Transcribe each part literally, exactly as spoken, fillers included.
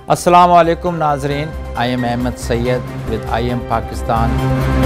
السلام علیکم ناظرین، I am Ahmed Syed with I am Pakistan.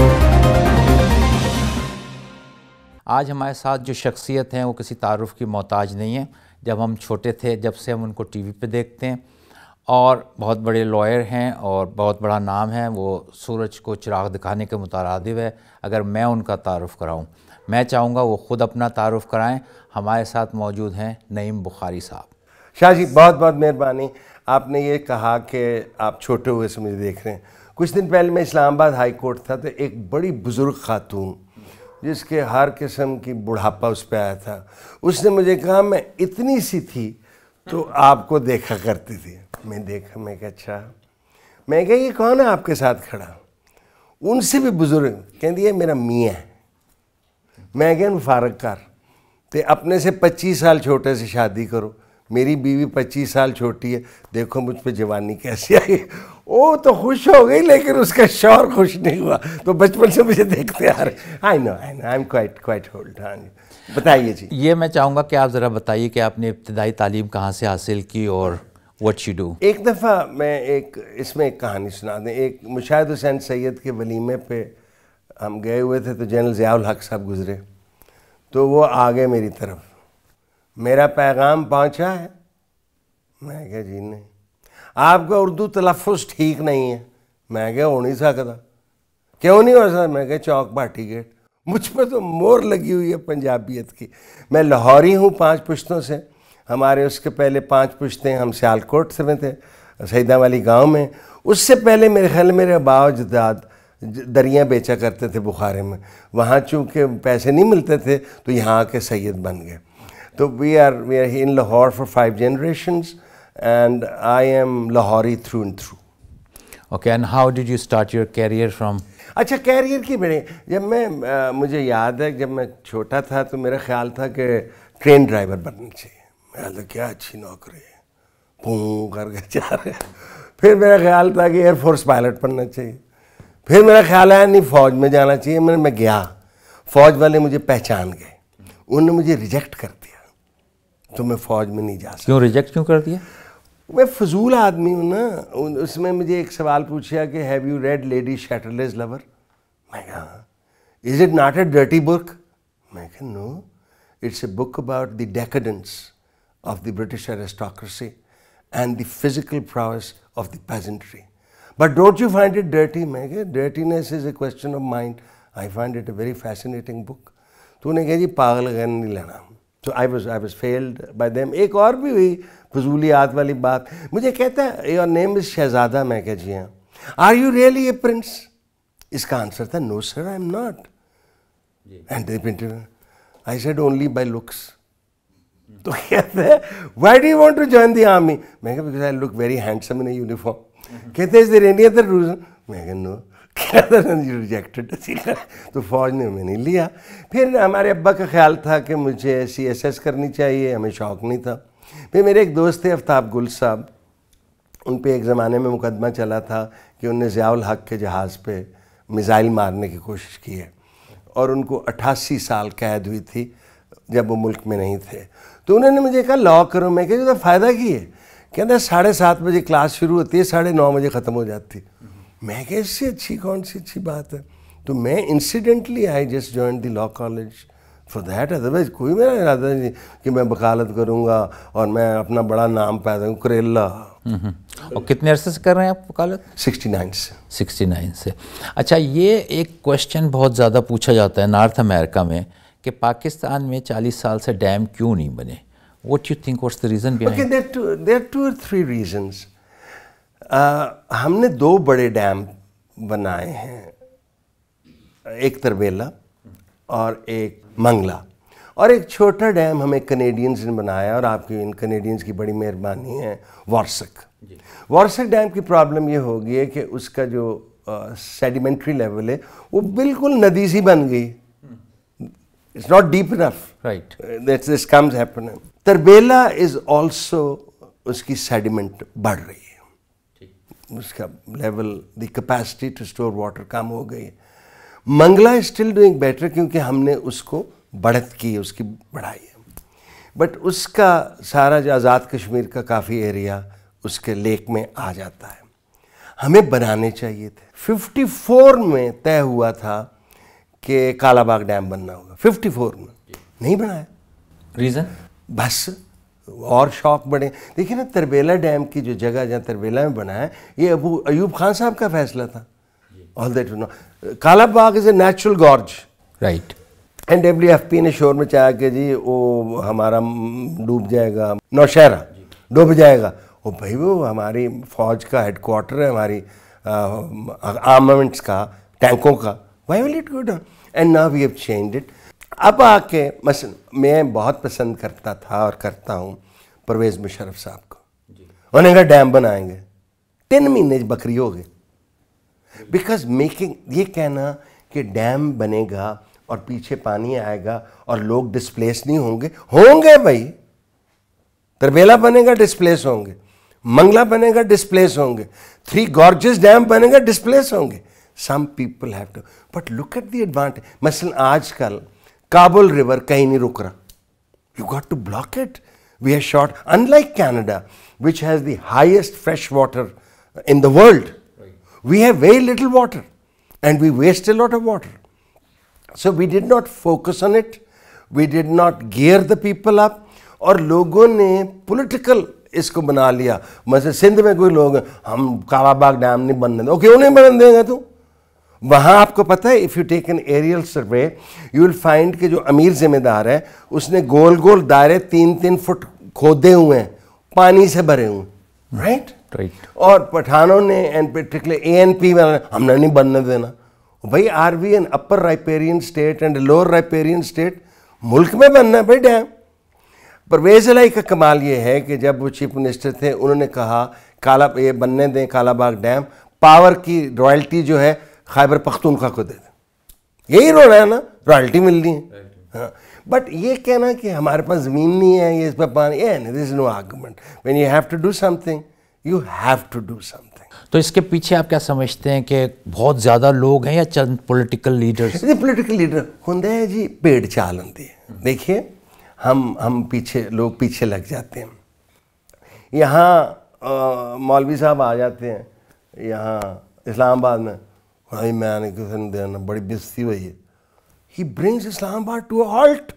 آج ہمارے ساتھ جو شخصیت ہیں وہ کسی تعارف کی محتاج نہیں ہے۔ جب ہم چھوٹے تھے، جب سے ہم ان کو ٹی وی پہ دیکھتے ہیں، اور بہت بڑے لائر ہیں اور بہت بڑا نام ہے، وہ سورج کو چراغ دکھانے کے مترادف ہے۔ اگر میں ان کا تعارف کراؤں، میں چاہوں گا وہ خود اپنا تعارف کرائیں۔ ہمارے ساتھ موجود ہیں نعیم بخاری صاحب۔ شاہ جی بہت بہت مہربانی۔ آپ نے یہ کہا کہ آپ چھوٹے ہوئے سے مجھے دیکھ رہے ہیں۔ کچھ دن پہلے میں اسلام آباد ہائی کورٹ تھا، تو ایک بڑی بزرگ خاتون جس کے ہر قسم کی بڑھاپا اس پہ آیا تھا، اس نے مجھے کہا میں اتنی سی تھی تو آپ کو دیکھا کرتی تھی۔ میں دیکھا، میں کہا اچھا، میں کہا یہ کون ہے آپ کے ساتھ کھڑا؟ ان سے بھی بزرگ کہہ یہ میرا میاں ہے۔ میں کہا فارغ کر تے اپنے سے پچیس سال چھوٹے سے شادی کرو، میری بیوی پچیس سال چھوٹی ہے، دیکھو مجھ پہ جوانی کیسی آئی۔ وہ تو خوش ہو گئی لیکن اس کا شوہر خوش نہیں ہوا، تو بچپن سے مجھے دیکھتے آ رہے۔ I know I know I am quite quite hold. ہاں جی بتائیے جی۔ یہ میں چاہوں گا کہ آپ ذرا بتائیے کہ آپ نے ابتدائی تعلیم کہاں سے حاصل کی اور واٹ یو ڈو۔ ایک دفعہ میں ایک اس میں ایک کہانی سنا دیں۔ ایک مشاہد حسین سید کے ولیمے پہ ہم گئے ہوئے تھے، تو جنرل ضیاء الحق صاحب گزرے، تو وہ آگے میری طرف، میرا پیغام پہنچا ہے؟ میں کہا جی نہیں۔ آپ کا اردو تلفظ ٹھیک نہیں ہے۔ میں کہا ہو نہیں سکتا۔ کیوں نہیں ہو سکتا؟ میں کہا چوک بھاٹی گیٹ۔ مجھ پہ تو مور لگی ہوئی ہے پنجابیت کی۔ میں لاہوری ہوں پانچ پشتوں سے، ہمارے اس کے پہلے پانچ پشتیں ہم سیالکوٹ سے میں تھے، سیدہ والی گاؤں میں۔ اس سے پہلے میرے خیال میرے آبا و اجداد دریاں بیچا کرتے تھے بخارے میں، وہاں چونکہ پیسے نہیں ملتے تھے تو یہاں کے سید بن گئے۔ تو we are we are in Lahore for five generations and I am Lahori through and through. Okay, and how did you start your career from? اچھا کیریئر کی بڑے، جب میں مجھے یاد ہے جب میں چھوٹا تھا تو میرا خیال تھا کہ ٹرین ڈرائیور بننا چاہیے۔ میں تو کیا اچھی نوکری ہے، پھوں کر کے جا رہے۔ پھر میرا خیال تھا کہ ایئر فورس پائلٹ بننا چاہیے۔ پھر میرا خیال آیا نہیں فوج میں جانا چاہیے۔ میں میں گیا، فوج والے مجھے پہچان گئے، انہوں نے مجھے ریجیکٹ کر دیا، تو میں فوج میں نہیں جا سکتا۔ کیوں ریجیکٹ کیوں کر دیا؟ میں فضول آدمی ہوں نا۔ اس میں مجھے ایک سوال پوچھا کہ have you read Lady Chatterley's lover? میں کہا is it not a dirty book? میں کہا no, it's a book about the decadence of the British aristocracy and the physical prowess of the peasantry, but don't you find it dirty? میں کہا dirtiness is a question of mind, I find it a very fascinating book. تو انہیں کہا جی پاگل غین نہیں لینا۔ تو I was I was failed by them. ایک اور بھی ہوئی فضولیات والی بات، مجھے کہتا ہے یور نیم از شہزادہ۔ میں کہا جی ہاں۔ Are you really a prince? اس کا آنسر تھا no sir I am not. And they painted I said only by looks. تو کہتے ہیں why do you want to join the army? میں کہا because I look very handsome in a uniform. کہتے ہیں is there any other reason? میں کہا نو۔ Rejected, تو فوج نے میں نہیں لیا۔ پھر ہمارے ابا کا خیال تھا کہ مجھے سی ایس ایس کرنی چاہیے، ہمیں شوق نہیں تھا۔ پھر میرے ایک دوست تھے آفتاب گل صاحب، ان پہ ایک زمانے میں مقدمہ چلا تھا کہ انہوں نے ضیاء الحق کے جہاز پہ میزائل مارنے کی کوشش کی ہے، اور ان کو اٹھاسی سال قید ہوئی تھی جب وہ ملک میں نہیں تھے۔ تو انہوں نے مجھے کہا لاء کرو۔ میں کہا فائدہ کی ہے؟ کہتا ہے ساڑھے سات بجے کلاس شروع ہوتی ہے، ساڑھے نو بجے ختم ہو جاتی۔ میں کہا اس سے اچھی کون سی اچھی بات ہے؟ تو میں incidentally I just join the law college for that, otherwise کوئی میرا ارادہ نہیں کہ میں وکالت کروں گا اور میں اپنا بڑا نام پیدا کروں، کریلا۔ اور کتنے عرصے سے کر رہے ہیں آپ وکالت؟ سکسٹی نائن سے۔ سکسٹی نائن سے۔ اچھا، یہ ایک کویشچن بہت زیادہ پوچھا جاتا ہے نارتھ امریکہ میں کہ پاکستان میں چالیس سال سے ڈیم کیوں نہیں بنے؟ What you think what's the reason behind? There are two or three reasons. ہم نے دو بڑے ڈیم بنائے ہیں، ایک تربیلا اور ایک منگلا، اور ایک چھوٹا ڈیم ہمیں کنیڈینز نے بنایا، اور آپ کی ان کنیڈینز کی بڑی مہربانی ہے، وارسک۔ وارسک ڈیم کی پرابلم یہ ہو گئی ہے کہ اس کا جو سیڈیمنٹری لیول ہے وہ بالکل ندی سی بن گئی، it's not deep enough, right, this comes happen. Tarbela is also, اس کی سیڈیمنٹ بڑھ رہی ہے، اس کا level, the capacity to store water کم ہو گئی ہے۔ Mangla is still doing better کیونکہ ہم نے اس کو بڑھت کی، اس کی بڑھائی ہے، بٹ اس کا سارا جو آزاد کشمیر کا کافی ایریا اس کے لیک میں آ جاتا ہے. ہمیں بنانے چاہیے تھے. ففٹی فور میں طے ہوا تھا کہ کالا باغ ڈیم بننا ہوگا. ففٹی فور میں نہیں بنایا. ریزن؟ بس اور شوق بڑھے. دیکھیں نا تربیلا ڈیم کی جو جگہ جہاں تربیلا میں بنا ہے یہ ابو ایوب خان صاحب کا فیصلہ تھا. All that you know. Kala Bagh is a natural gorge. Right. N W F P نے شور میں چاہا کہ جی وہ ہمارا ڈوب جائے گا, نوشہرہ ڈوب جائے گا. وہ بھائی وہ ہماری فوج کا ہیڈ کوارٹر ہے, ہماری آرمامنٹس کا, ٹینکوں کا. Why will it go down? And now we have changed it. اب آ کے مثلا میں بہت پسند کرتا تھا اور کرتا ہوں پرویز مشرف صاحب کو. انہوں نے کہا ڈیم بنائیں گے, تین مہینے بکری ہو گئے. بیکاز میکنگ, یہ کہنا کہ ڈیم بنے گا اور پیچھے پانی آئے گا اور لوگ ڈسپلیس نہیں ہوں گے, ہوں گے بھائی. تربیلا بنے گا ڈسپلیس ہوں گے, منگلا بنے گا ڈسپلیس ہوں گے, تھری گارجز ڈیم بنے گا ڈسپلیس ہوں گے. Some people have to, but look at the advantage. مثلاً آج کل کابل ریور کہیں نہیں رک رہا. You got to block it. We have short, unlike Canada which has the highest fresh water in the world, we have very little water and we waste a lot of water. So we did not focus on it, we did not gear the people up, اور لوگوں نے political اس کو بنا لیا. مثلا سندھ میں کوئی لوگ ہم کالا باغ ڈیم نہیں بننے دیں. کیوں نہیں بننے دیں گے تو؟ وہاں آپ کو پتہ ہے if you take an aerial survey you will find کہ جو امیر ذمہ دار ہے اس نے گول گول دائرے تین تین فٹ کھودے ہوئے ہیں, پانی سے بھرے ہوئے ہیں. Right right. اور پٹھانوں نے and particular A N P والے ہم نے نہیں بننے دینا. بھائی are we an upper riparian state and lower riparian state? ملک میں بننا ہے بھائی ڈیم. پرویز الہی کا کمال یہ ہے کہ جب وہ چیف منسٹر تھے انہوں نے کہا کالا یہ بننے دیں کالا باغ ڈیم, پاور کی رائلٹی جو ہے خیبر پختونخوا کو دے دیں. یہی رونا ہے نا, رائلٹی ملنی ہے. ہاں, بٹ یہ کہنا کہ ہمارے پاس زمین نہیں ہے, یہ اس پہ پانی ہے, this is no argument. When you have to do something you have to do something. تو اس کے پیچھے آپ کیا سمجھتے ہیں کہ بہت زیادہ لوگ ہیں یا چند پولیٹیکل لیڈرز؟ پولیٹیکل لیڈر ہوندے ہیں جی, پیڑ چال ہوندی ہے. دیکھیے ہم ہم پیچھے لوگ پیچھے لگ جاتے ہیں. یہاں مولوی صاحب آ جاتے ہیں یہاں اسلام آباد میں, بھائی میں نے کسی نے دینا بڑی بےزتی ہوئی ہے. ہی brings Islamabad to a halt,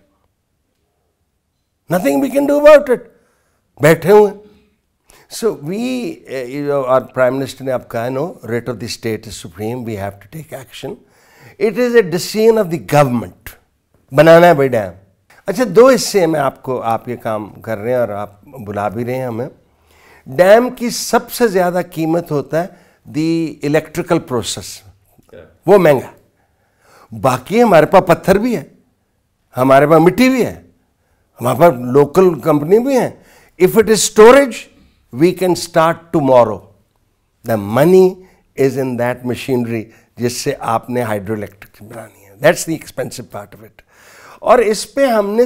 nothing we can do about it. بیٹھے ہوئے. So we, uh, you know, our Prime Minister نے اب کہا نو, rate of the state is supreme, we have to take action. It is a decision of the government. بنانا ہے بھائی dam. اچھا دو حصے میں آپ کو, آپ یہ کام کر رہے ہیں اور آپ بلا بھی رہے ہیں ہمیں. ڈیم کی سب سے زیادہ قیمت ہوتا ہے دی الیکٹریکل پروسیس, وہ مہنگا. باقی ہمارے پاس پتھر بھی ہے, ہمارے پاس مٹی بھی ہے, ہمارے پاس لوکل کمپنی بھی ہیں. If it is storage, we can start tomorrow. The money is in that machinery جس سے آپ نے ہائیڈرو الیکٹرک بنانی ہے. That's the expensive part of it. اور اس پہ ہم نے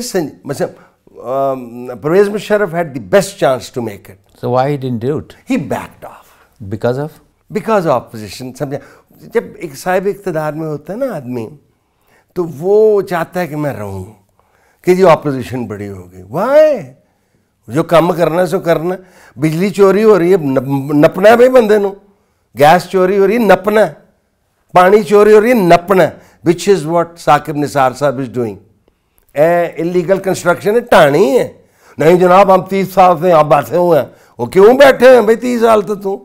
مثلا Pervez Musharraf had the best chance to make it. So why he didn't do it? He backed off. Because of? Because of opposition. سمجھا, جب ایک صاحب اقتدار میں ہوتا ہے نا آدمی تو وہ چاہتا ہے کہ میں رہوں, کہ جی اپوزیشن بڑی ہوگی. Why? جو کام کرنا سو کرنا. بجلی چوری ہو رہی ہے, نپنا ہے بھائی بندے نو. گیس چوری ہو رہی ہے, نپنا ہے. پانی چوری ہو رہی ہے, نپنا ہے. وچ از واٹ ثاقب نثار صاحب is doing. A illegal construction ہے, ٹانی ہے. نہیں جناب ہم تیس سال سے یہاں بیٹھے ہوئے ہیں. وہ کیوں بیٹھے ہیں بھائی تیس سال تو تو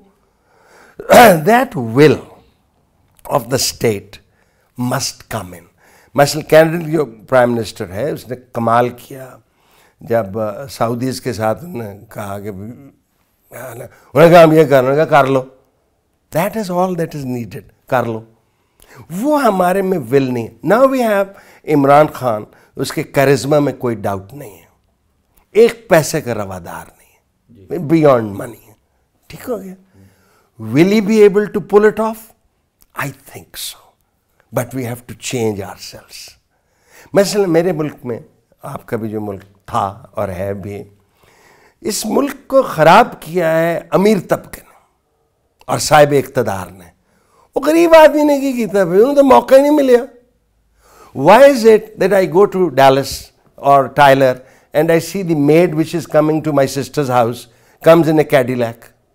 that will of the state must come in. مثلا کینیڈا جو پرائم منسٹر ہے اس نے کمال کیا جب سعودیز کے ساتھ انہوں نے کہا کہ انہوں نے کہا ہم یہ کرنا, کہا کر لو. That is all that is needed, کر لو. وہ ہمارے میں ول نہیں ہے. Now we have Imran Khan, اس کے کرزما میں کوئی ڈاؤٹ نہیں ہے, ایک پیسے کا روادار نہیں ہے, بیانڈ منی ہے. ٹھیک ہو گیا. Will he be able to pull it off? I think so, but we have to change our selves میرے ملک میں, آپ کا بھی جو ملک تھا اور ہے بھی, اس ملک کو خراب کیا ہے امیر طبقے نے اور صاحب اقتدار نے. وہ غریب آدمی نے کی کیتا بھائی, انہوں تو موقع ہی نہیں ملیا. Why is it that I go to Dallas or Tyler and I see the maid which is coming to my sister's house comes in a Cadillac.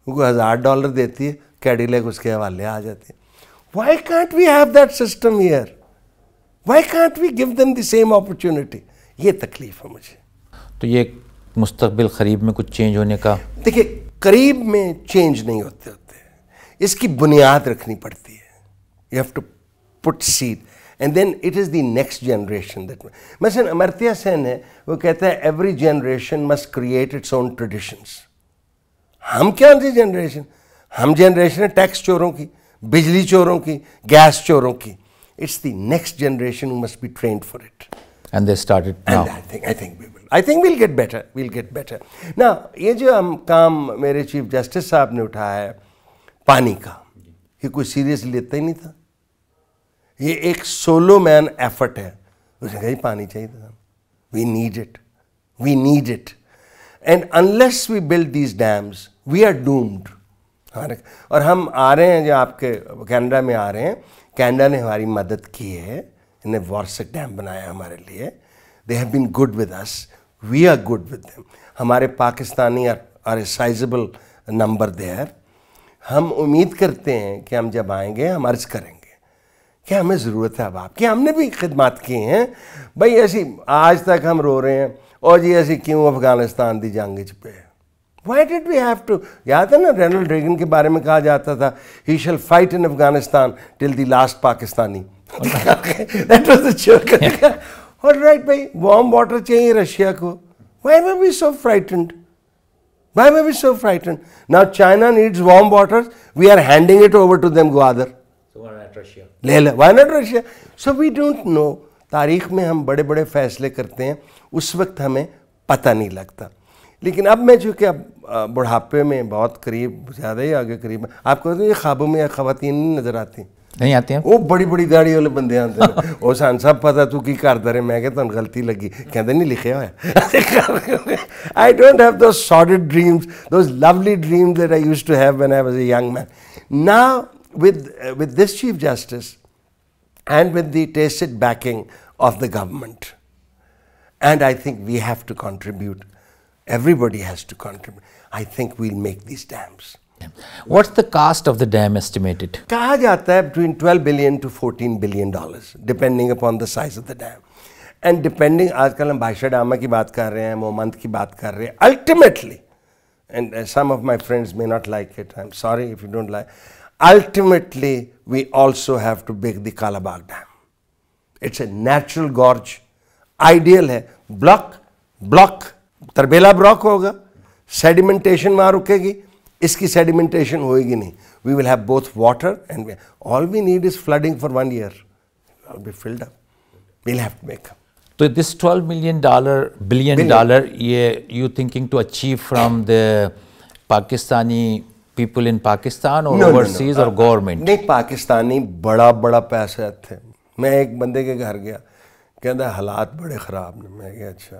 ان کو ہزار ڈالر دیتی ہے, کیڈیلیک اس کے حوالے آ جاتی ہے. Why can't we have that system here? Why can't we give them the same opportunity? یہ تکلیف ہے مجھے. تو یہ مستقبل قریب میں کچھ چینج ہونے کا؟ دیکھیے قریب میں چینج نہیں ہوتے ہوتے, اس کی بنیاد رکھنی پڑتی ہے. You have to put seed and then it is the next generation that. مثلا امرتیا سین ہے, وہ کہتا ہے every generation must create its own traditions. ہم کیا سی جنریشن, ہم جنریشن ہے ٹیکس چوروں کی, بجلی چوروں کی, گیس چوروں کی. It's the next generation who must be trained for it. And they started now. And I think, I think we will. I think we'll get better. We'll get better. Now, یہ جو ہم کام میرے chief justice صاحب نے اٹھایا ہے پانی کا, یہ کوئی سیریس لیتا ہی نہیں تھا. یہ ایک سولو مین ایفرٹ ہے. اس نے کہا جی پانی چاہیے تھا, we need it, we need it. And unless we build these dams we are doomed. اور ہم آ رہے ہیں جو آپ کے کینیڈا میں آ رہے ہیں, کینیڈا نے ہماری مدد کی ہے, انہیں وارسک ڈیم بنایا ہمارے لیے. They have been good with us, we are good with them. ہمارے Pakistani are a sizable number there. ہم امید کرتے ہیں کہ ہم جب آئیں گے ہم عرض کریں گے کہ ہمیں ضرورت ہے اب آپ کی. ہم نے بھی خدمات کی ہیں بھائی, ایسی آج تک ہم رو رہے ہیں اور جی ایسی کیوں افغانستان دی جنگ چ پہ. Why did we have to? یاد ہے نا رینلڈ ریگن کے بارے میں کہا جاتا تھا he shall fight in Afghanistan till the last Pakistani. That was the joke. All right bhai, warm water چاہیے رشیا کو. Why were we so frightened? Why were we so frightened? Now China needs warm water. We are handing it over to them. Gwadar. So why not Russia? لے لے. Why not Russia? So we don't know. تاریخ میں ہم بڑے بڑے فیصلے کرتے ہیں, اس وقت ہمیں پتہ نہیں لگتا. لیکن اب میں چونکہ اب بڑھاپے میں بہت قریب, زیادہ ہی آگے قریب, آپ کو یہ خوابوں میں خواتین نہیں نظر آتی نہیں آتی ہیں, وہ بڑی بڑی داڑھی والے بندے آتے ہیں. وہ سان صاحب پتہ تو کی کردا رہے, میں کہ تمہیں غلطی لگی, کہتے نہیں لکھیا ہوا. I don't have those sordid dreams, those lovely dreams that I used to have when I was a young man. Now with uh, with this Chief Justice and with the tacit backing of the government, and I think we have to contribute. Everybody has to contribute. I think we'll make these dams. What's the cost of the dam estimated? کہا جاتا ہے between twelve billion to fourteen billion dollars, depending upon the size of the dam. And depending, آج کل ہم بھاشا ڈاما کی بات کر رہے ہیں, مومند کی بات کر رہے ہیں. Ultimately, and uh, some of my friends may not like it, I'm sorry if you don't like, ultimately we also have to build the Kalabagh Dam. It's a natural gorge. Ideal ہے, block, block, Tarbela block ہوگا, sedimentation وہاں رکے گی, اس کی سیڈیمنٹیشن ہوئے گی نہیں. We will have both water and all we need is flooding for one year. All be filled up. We'll have to make up. تو this twelve million dollar billion dollar یہ you thinking to achieve from the Pakistani people in Pakistan اور overseas اور government? نہیں, پاکستانی بڑا بڑا پیسہ تھے. میں ایک بندے کے گھر گیا, کہتا حالات بڑے خراب نے. میں کہا اچھا,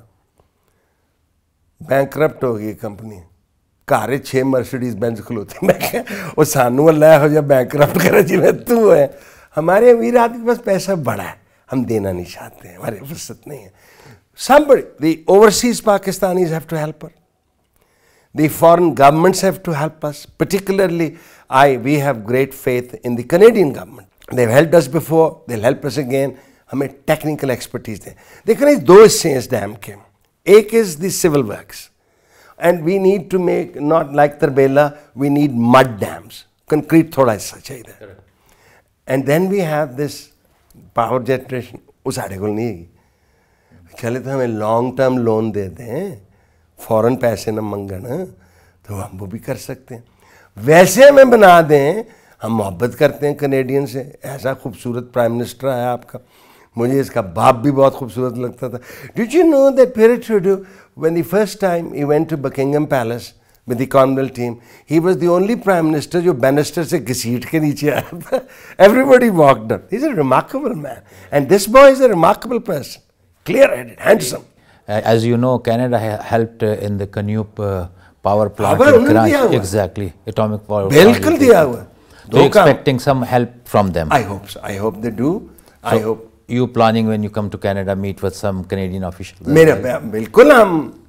بینک کرپٹ ہو گئی کمپنی, گھر چھ مرسڈیز بینز کھلوتی. میں کہ وہ سانو اللہ ہو جائے بینک کرپٹ کرے جی میں تو ہے. ہمارے امیر آدمی کے پاس پیسہ بڑا ہے, ہم دینا نہیں چاہتے ہیں, ہماری فرصت نہیں ہے. Somebody, the overseas Pakistanis have to help her. The foreign governments have to help us. Particularly, I, we have great faith in the Canadian government. They've helped us before, they'll help us again. ہمیں technical expertise دیں. دیکھیں دو حصے ہیں اس dam کے. ایک is the civil works, and we need to make not like Tarbela, we need mud dams, concrete تھوڑا حصہ چاہیے. And then we have this power generation, وہ ساڑھے کو نہیں ہے. چلے تو ہمیں لانگ ٹرم لون دے دیں, فوراً پیسے نہ منگن, تو ہم وہ بھی کر سکتے ہیں. ویسے ہمیں بنا دیں, ہم محبت کرتے ہیں کینیڈین سے. ایسا خوبصورت پرائم منسٹر آیا آپ کا, مجھے اس کا باپ بھی بہت خوبصورت لگتا تھا. Did you know that Pierre Trudeau, when the first time he went to Buckingham Palace with the Cornwall team, he was the only prime minister جو بینسٹر سے گھسیٹ کے نیچے آیا تھا. Everybody walked up. He's a remarkable man. And this boy is a remarkable person. Clear-headed, handsome. As you know, Canada helped in the Canup uh, power plant in Karachi. Exactly, atomic power plant. بالکل دیا ہوا. So you're expecting some help from them? I hope so. I hope they do. I hope. You planning when you come to Canada meet with some Canadian officials? میرا بالکل, ہم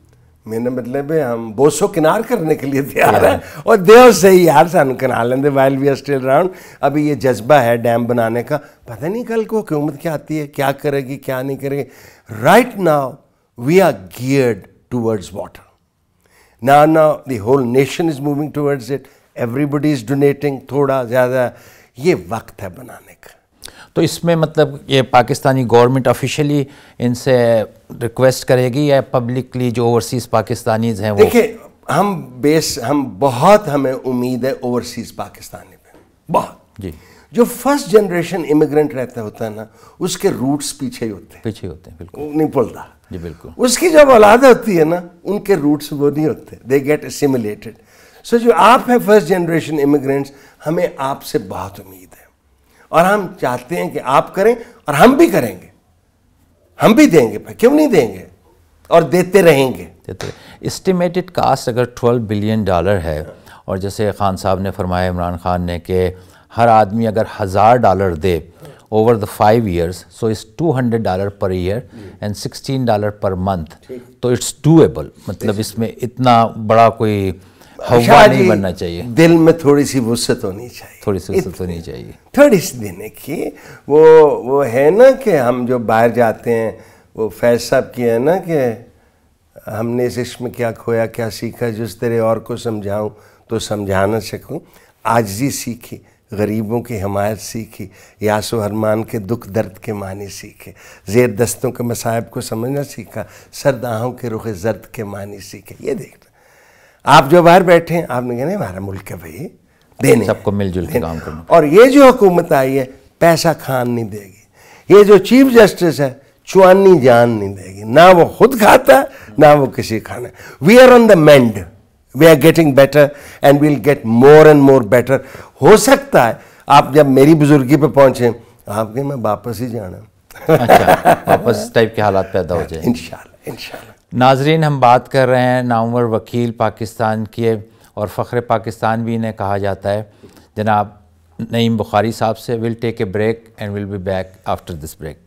میرا مطلب ہے ہم بوسو کنار کرنے کے لیے تیار ہیں اور دیو سے ہی یار سانو کنا لیندے while we are still round. ابھی یہ جذبہ ہے ڈیم بنانے کا, پتہ نہیں کل کو حکومت کیا آتی ہے, کیا کرے گی کیا نہیں کرے گی. Right now we are geared towards water. Now, now the whole nation is moving towards it. Everybody is donating تھوڑا زیادہ. یہ وقت ہے بنانے کا. تو اس میں مطلب یہ پاکستانی گورنمنٹ آفیشیلی ان سے ریکویسٹ کرے گی یا پبلکلی جو اوورسیز پاکستانیز ہیں وہ؟ دیکھیں ہم بیس ہم بہت ہمیں امید ہے اوورسیز پاکستانی پہ بہت. جی. جو فرسٹ جنریشن امیگرنٹ رہتا ہوتا ہے نا اس کے روٹس پیچھے ہی ہوتے ہیں. پیچھے ہوتے ہیں بالکل. نہیں بولتا. جی بالکل. اس کی جب اولاد ہوتی ہے نا ان کے روٹس وہ نہیں ہوتے. They get اسیمولیٹڈ. سو جو آپ ہیں فرسٹ جنریشن امیگرینٹس, ہمیں آپ سے بہت امید ہے اور ہم چاہتے ہیں کہ آپ کریں اور ہم بھی کریں گے. ہم بھی دیں گے, کیوں نہیں دیں گے, اور دیتے رہیں گے. اسٹیمیٹڈ کاسٹ اگر ٹویلو بلین ڈالر ہے اور جیسے خان صاحب نے فرمایا, عمران خان نے, کہ ہر آدمی اگر ہزار ڈالر دے over the five years, so it's two hundred dollar per year and sixteen dollar per month, تو اٹس ڈویبل. مطلب اس میں اتنا بڑا کوئی ہوا نہیں بننا چاہیے. دل میں تھوڑی سی وسعت ہونی چاہیے, تھوڑی سی وسعت ہونی چاہیے, تھوڑی سی دینے کی. وہ وہ ہے نا کہ ہم جو باہر جاتے ہیں, وہ فیض صاحب کی ہے نا کہ ہم نے اس عشق میں کیا کھویا کیا سیکھا, جس طرح اور کو سمجھاؤں تو سمجھا نہ سکوں. عاجزی سیکھی, غریبوں کی حمایت سیکھی, یاس و ارمان کے دکھ درد کے معنی سیکھے, زیر دستوں کے مصائب کو سمجھنا سیکھا, سرد آہوں کے رخ زرد کے معنی سیکھے. یہ دیکھنا آپ جو باہر بیٹھے ہیں, آپ نے کہنا ہمارا ملک ہے بھائی, دینے سب کو مل جل کے کام کرنا. اور یہ جو حکومت آئی ہے پیسہ کھان نہیں دے گی. یہ جو چیف جسٹس ہے چوانی جان نہیں دے گی, نہ وہ خود کھاتا ہے نہ وہ کسی کھانا. We are on the mend, we are getting better and we'll get more and more better. ہو سکتا ہے آپ جب میری بزرگی پہ پہنچیں آپ کہ میں واپس ہی جانا, اچھا واپس ٹائپ کے حالات پیدا ہو جائیں انشاءاللہ انشاءاللہ. ناظرین, ہم بات کر رہے ہیں نامور وکیل پاکستان کے اور فخر پاکستان بھی انہیں کہا جاتا ہے, جناب نعیم بخاری صاحب سے. We'll take a break and we'll be back after this break.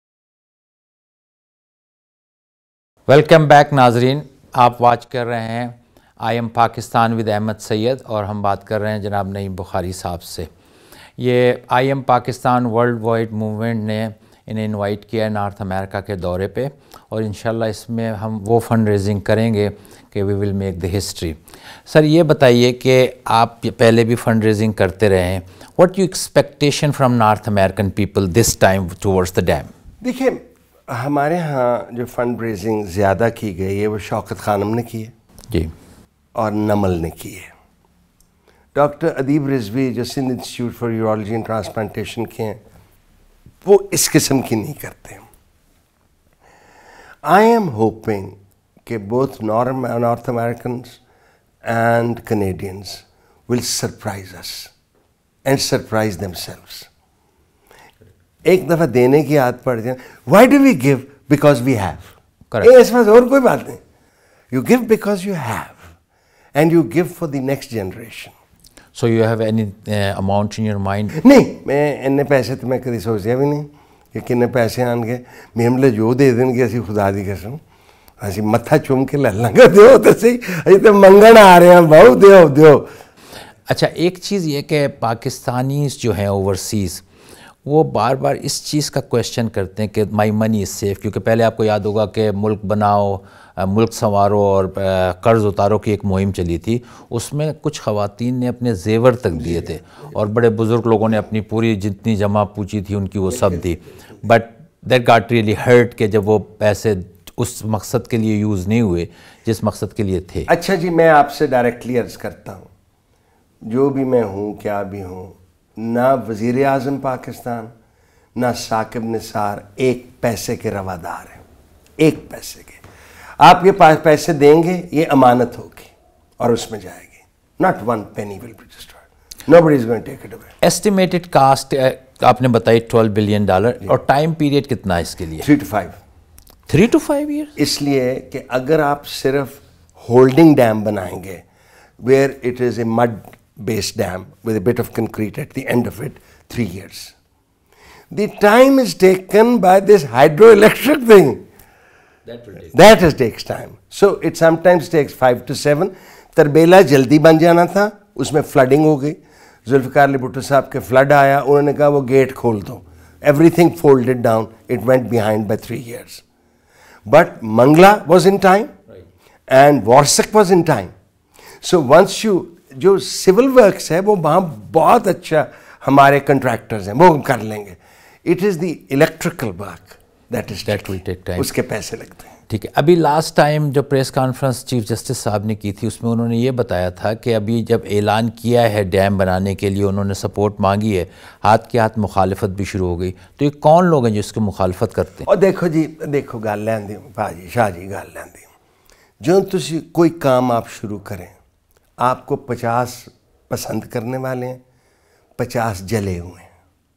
Welcome back ناظرین, آپ واچ کر رہے ہیں I am Pakistan with Ahmed Syed اور ہم بات کر رہے ہیں جناب نعیم بخاری صاحب سے. یہ I am Pakistan worldwide movement نے انہیں انوائٹ کیا ہے نارتھ امریکہ کے دورے پہ, اور انشاءاللہ اس میں ہم وہ فنڈ ریزنگ کریں گے کہ وی ول میک دی ہسٹری. سر یہ بتائیے کہ آپ پہلے بھی فنڈ ریزنگ کرتے رہے ہیں, what you expectation from North American people this time towards the dam? دیکھیں ہمارے ہاں جو فنڈ ریزنگ زیادہ کی گئی ہے وہ شوکت خانم نے کی ہے جی, اور نمل نے کی ہے. ڈاکٹر ادیب رضوی جو Sindh institute for urology and transplantation کے ہیں وہ اس قسم کی نہیں کرتے. آئی ایم ہوپنگ کہ both North Americans and Canadians will surprise us and surprise themselves. ایک دفعہ دینے کی عادت پڑ جائے. Why do we give? Because we have. اس میں اور کوئی بات نہیں. You give because you have and you give for the next generation. So you have any amount in your mind? نہیں, میں اتنے پیسے تو میں کبھی سوچیا بھی نہیں کہ کنے پیسے آن گے. میرے مطلب جو دے دیں گے اسی خدا دی قسم اسی متھا چوم کے لے لیں گے, دیو تو صحیح, ابھی تو منگن آ رہے ہیں بہو, دیو دیو. اچھا ایک چیز یہ کہ پاکستانیز جو ہیں اوورسیز وہ بار بار اس چیز کا کویشچن کرتے ہیں کہ مائی منی از سیف, کیونکہ پہلے آپ کو یاد ہوگا کہ ملک بناؤ ملک سنوارو اور قرض اتارو کی ایک مہم چلی تھی. اس میں کچھ خواتین نے اپنے زیور تک دیے تھے اور بڑے بزرگ لوگوں نے اپنی پوری جتنی جمع پوچھی تھی ان کی وہ سب دی, but that got really hurt کہ جب وہ پیسے اس مقصد کے لیے یوز نہیں ہوئے جس مقصد کے لیے تھے. اچھا جی, میں آپ سے ڈائریکٹلی عرض کرتا ہوں, جو بھی میں ہوں کیا بھی ہوں, نہ وزیر اعظم پاکستان نہ ثاقب نثار ایک پیسے کے روادار ہیں, ایک پیسے کے. آپ کے پاس پیسے دیں گے یہ امانت ہوگی اور اس میں جائے گی. Not one penny will be destroyed, nobody is going to take it away. Estimated cost آپ نے بتائی ٹویلو بلین ڈالر, اور ٹائم پیریڈ کتنا ہے اس کے لیے؟ Three to five. Three to five year. اس لیے کہ اگر آپ صرف ہولڈنگ ڈیم بنائیں گے where it is a mud base dam with a bit of concrete at the end of it, three years. The time is taken by this hydro electric thing. That is takes time. So it sometimes takes five to seven. Tarbela जल्दी बन जाना था, उसमें flooding हो गई. जुल्फ़िकार अली भुट्टो साहब के flood आया, उन्होंने कहा वो गेट खोल दो. Everything folded down. It went behind by three years. But Mangla was in time, right. And Warsak was in time. So once you, जो सिविल वर्क्स है वो वहाँ बहुत अच्छा हमारे कंट्रैक्टर्स हैं, वो कर लेंगे. It is the electrical work that is that will take time, उसके पैसे लगते हैं. ठीक है. अभी लास्ट टाइम जो प्रेस कॉन्फ्रेंस चीफ जस्टिस साहब ने की थी उसमें उन्होंने ये बताया था कि अभी जब ऐलान किया है डैम बनाने के लिए, उन्होंने सपोर्ट मांगी है, हाथ के हाथ मुखालफत भी शुरू हो गई. तो ये कौन लोग हैं जो इसको मुखालफत करते हैं? और देखो जी, देखो गल लैंदी भाजी शाह जी, गल लैंदी जो तुसी कोई काम आप शुरू करें, आपको पचास पसंद करने वाले हैं, पचास जले हुए हैं.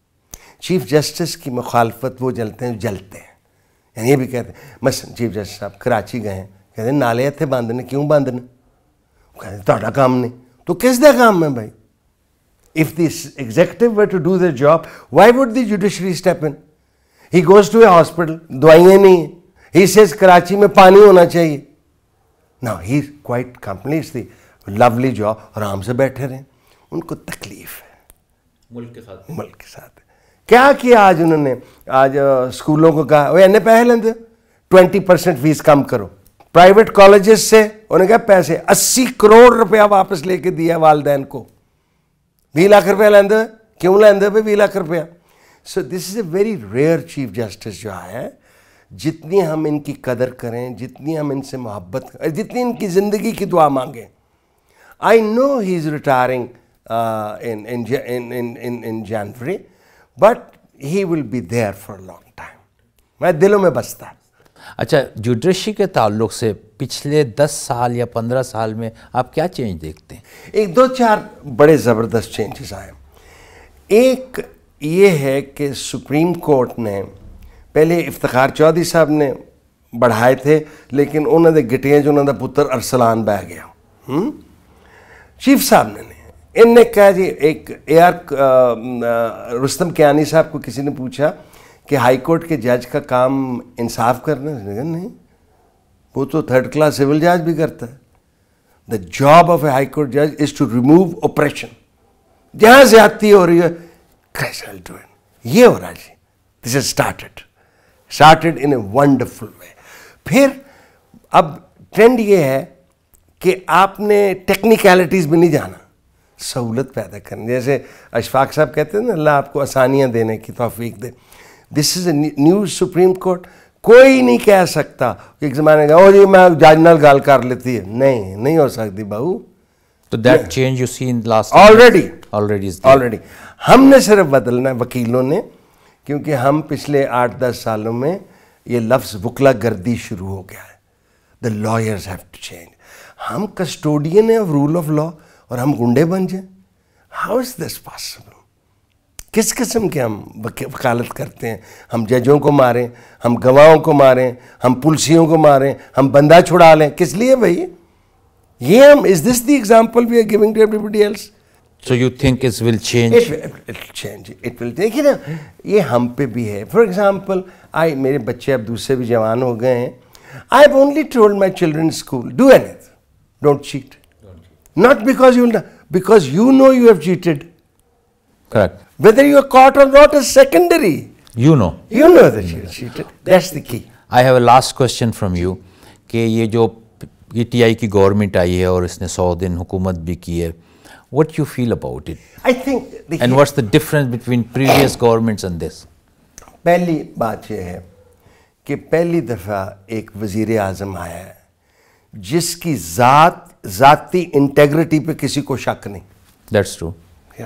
चीफ जस्टिस की मुखालफत वो जलते हैं जलते हैं. यानी ये भी कहते हैं, मसलन चीफ जस्टिस साहब कराची गए हैं, कहते हैं नाले इत्थे बंद ने, क्यों बंद ने? कहते तुहाडा काम नहीं. तो किस दा काम है भाई? If the executive were to do the job, why would the judiciary step in? He goes to a hospital, दवाइयाँ नहीं है, ही सेज कराची में पानी होना चाहिए. Now he is quite completes the lovely job, आराम से बैठे रहें. उनको तकलीफ है मुल्क के साथ, मुल्क के साथ. क्या किया आज उन्होंने? आज स्कूलों को कहा वो इन्ने पैसे लेंदे, ट्वेंटी परसेंट फीस कम करो. प्राइवेट कॉलेजेस से उन्होंने कहा पैसे अस्सी करोड़ रुपया वापस लेके दिया वालदैन को. बीस लाख रुपया लेंदे, क्यों लेंदे भाई बीस लाख रुपया? So this is a very rare chief justice जो है. जितनी हम इनकी कदर करें, जितनी हम इनसे मोहब्बत करें, जितनी इनकी ज़िंदगी की दुआ मांगें. I know he's retiring uh, in, in, in, in, in January, but he will be there for a long time. मैं दिलों में बसता है. अच्छा, जुडिशरी के ताल्लुक से पिछले दस साल या पंद्रह साल में आप क्या चेंज देखते हैं? एक दो चार बड़े ज़बरदस्त चेंजेस आए. एक ये है कि सुप्रीम कोर्ट ने पहले इफ्तिखार चौधरी साहब ने बढ़ाए थे, लेकिन उन्होंने गिटियां जो उन्होंने पुत्र अरसलान बह गया. हुँ? चीफ साहब ने नहीं, इनने कहा जी, एक ए आर रुस्तम कियानी साहब को किसी ने पूछा कि हाई कोर्ट के जज का काम इंसाफ करना है? उसने कहा नहीं, वो तो थर्ड क्लास सिविल जज भी करता है. The job of a high court जज इज टू रिमूव ऑपरेशन. जहाँ ज्यादती हो रही है, ये हो रहा है जी. This is started started in a wonderful way. फिर अब ट्रेंड ये है कि आपने टेक्निकलिटीज़ भी नहीं जाना, सहूलत पैदा करनी. जैसे अशफाक साहब कहते हैं ना, अल्लाह आपको आसानियाँ देने की तौफीक दे. This is a new supreme court. कोई नहीं कह सकता एक ज़माने का, ओ जी मैं जज नाल गल कर लेती है. नहीं, नहीं हो सकती बहू. तो that change you see in last already already already हमने सिर्फ बदलना है, वकीलों ने, क्योंकि हम पिछले आठ दस सालों में ये लफ्ज़ वकला गर्दी शुरू हो गया है. The lawyers have to change. हम कस्टोडियन है ऑफ रूल ऑफ लॉ और हम गुंडे बन जाए? How is this possible? किस किस्म के हम वकालत करते हैं? हम जजों को मारें, हम गवाहों को मारें, हम पुलिसियों को मारें, हम बंदा छुड़ा लें. किस लिए भाई? ये हम, is this the example we are giving to everybody else? So you think it will change? It change, it will. देखिए ना, ये हम पे भी है. फॉर एग्जाम्पल, आई मेरे बच्चे अब दूसरे भी जवान हो गए हैं. I have only told my children school, do anything, don't cheat. Don't cheat. Not because you will not, because you know you have cheated. Correct. Whether you are caught or not is secondary. You know. You know that you cheated. That's the key. I have a last question from you कि ये जो P T I की government आई है और इसने सौ दिन हुकूमत भी की है, what you feel about it? I think. And what's the difference between previous governments and this? पहली बात ये है कि पहली दफ़ा एक वज़ीर आज़म आया है जिसकी ज़ात ज़ाती इंटेग्रिटी पे किसी को शक नहीं. That's true.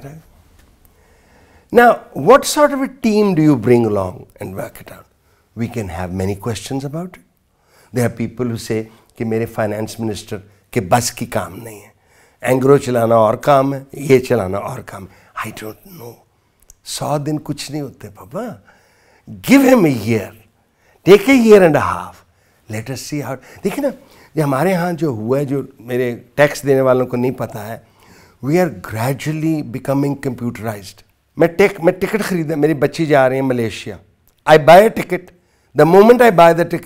Now, what sort of a team do you bring along and work it out? We can have many questions about it. There are people who say कि मेरे फाइनेंस मिनिस्टर के बस की काम नहीं है, एंग्रो चलाना और काम है, ये चलाना और काम है. I don't know. सौ दिन कुछ नहीं होते बाबा. Give him a year, take a year and a half, let us see how. देखिए ना, ये हमारे यहाँ जो हुआ है, जो मेरे टैक्स देने वालों को नहीं पता है, we are gradually becoming computerised. मैं टेक मैं टिकट खरीदा, मेरी बच्ची जा रही है Malaysia. I buy a ticket, the moment I buy the ticket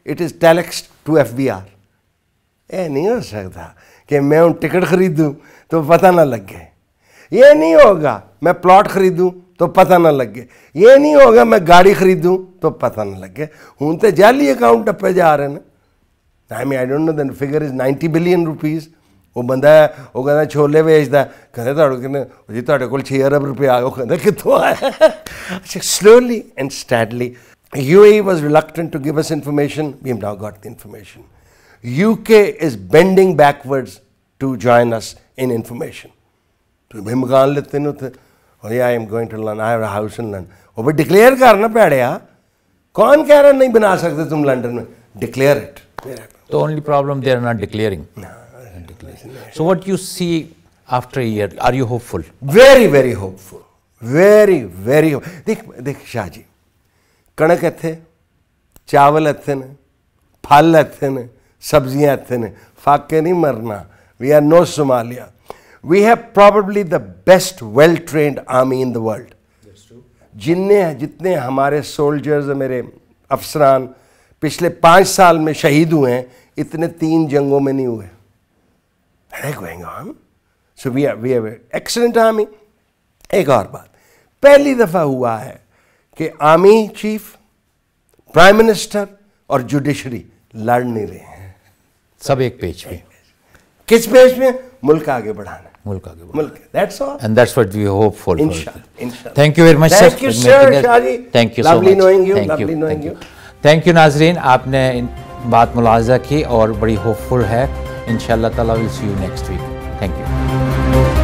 it is telex to F B R. یہ نہیں ہو سکتا کہ میں ان ٹکٹ خریدوں تو پتہ نہ لگے. یہ نہیں ہوگا میں پلاٹ خریدوں تو پتہ نہ لگے. یہ نہیں ہوگا میں گاڑی خریدوں تو پتہ نہ لگے. ہوں تو جعلی اکاؤنٹ ٹپے جا رہے ہیں. I mean I don't know the figure is ninety billion rupees. وہ بندہ ہے وہ کہتا چھولے بیچتا ہے, کہتے جی تھوڑے کول چھ ارب روپے آ گئے. وہ کہتا کتوں آیا. اچھا slowly and steadily U A was reluctant to give us information. We have now got the information. U K is bending backwards to join us in information. تو بھائی مکان لیتے ہیں اتنے اور I am going to London, I have a house in London. وہ بھی declare کرنا پیڑیا. کون کہہ رہا نہیں بنا سکتے تم لنڈن میں؟ Declare it. The only problem they are not declaring. No, so what you see after a year, are you hopeful? Very very hopeful. Very very دیکھ دیکھ شاہ جی, کڑک اتھے, چاول اتھے نے, پھل اتھے نے, سبزیاں اتھے نے. فاقے نہیں مرنا. We are no Somalia. We have probably the best well trained army in the world. That's true. جننے جتنے ہمارے سولجرز میرے افسران پچھلے پانچ سال میں شہید ہوئے ہیں اتنے تین جنگوں میں نہیں ہوئے. going on. So we are we have an excellent army. ایک اور بات, پہلی دفعہ ہوا ہے کہ آرمی چیف, پرائم منسٹر اور جوڈیشری لڑ نہیں رہے ہیں. سب ایک پیج پہ. کس پیج میں؟ ملک آگے بڑھانا. ملک آگے ملک. That's all. And that's what we hope for. Inshallah. Inshallah. Thank you very much, sir. Thank you, sir. Shaji. Thank you so much. Lovely knowing you. Thank Lovely knowing you. Thank you ناظرین, آپ نے بات ملاحظہ کی اور بڑی hope فل ہے. انشاءاللہ تعالیٰ will see you next week. Thank you.